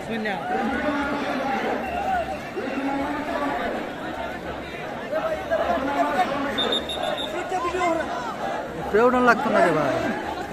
প্রেউডন লাগতো না রে ভাই।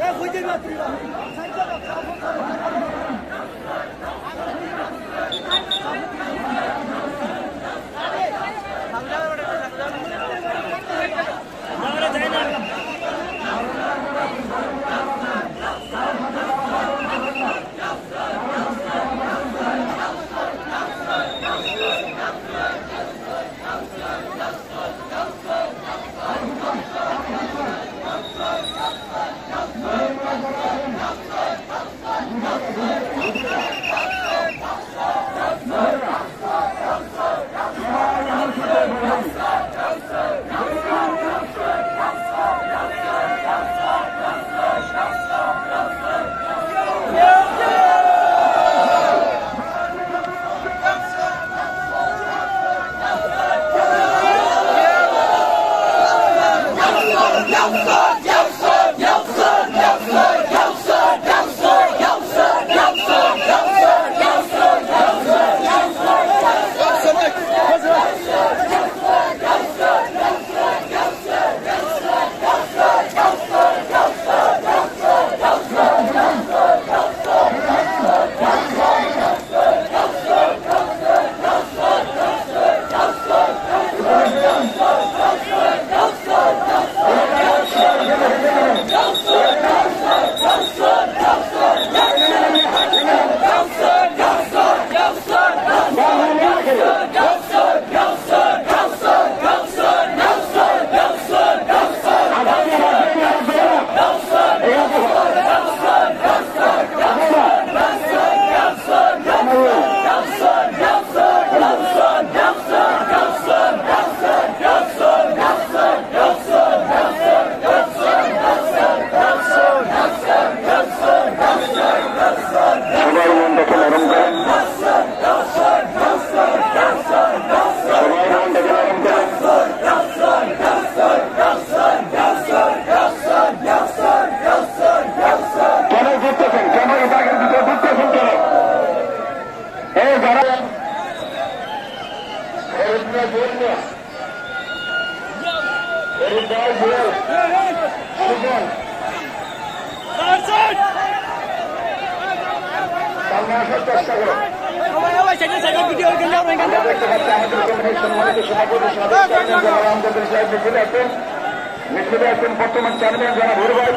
বর্তমান চেয়ারম্যান যারা ভোর ভাই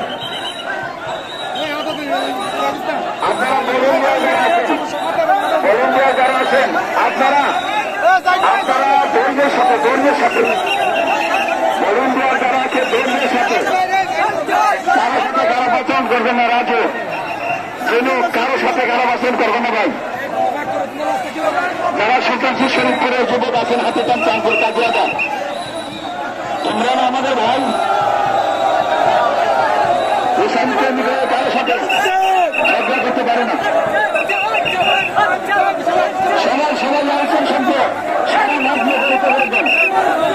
আপনারা ভলেন্টিয়ার যারা আছেন আপনারা দৈর্ঘ্যের সাথে ভলেন্টিয়ার যারা আছে দৈর্ঘ্যের সাথে কারো সাথে গারাবাচন করবেন না। রাজু যেন কারো সাথে গারাবাচন করবেন না ভাই। যারা সুলতানপুর শরীফপুরের যুবক আছেন হাতে চান চাঁদপুর কাজিয়াদা তোমরা না আমাদের ভাই কারো সাথে ঝগড়া করতে পারে না। সবাই যারা আছেন সম্পর্ক সবাই মাঠ করতে পারবেন।